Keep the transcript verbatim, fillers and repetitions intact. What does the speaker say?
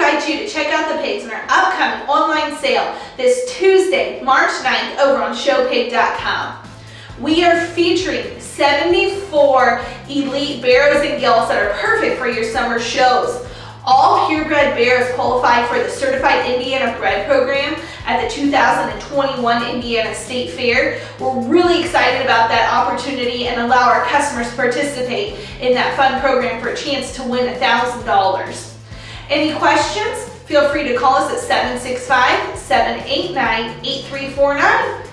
invite you to check out the pigs in our upcoming online sale this Tuesday, March ninth, over on show pig dot com. We are featuring seventy-four elite barrows and gilts that are perfect for your summer shows. All purebred bears qualify for the Certified Indiana Bred Program at the two thousand twenty-one Indiana State Fair. We're really excited about that opportunity and allow our customers to participate in that fun program for a chance to win one thousand dollars. Any questions? Feel free to call us at seven six five, seven eight nine, eight three four nine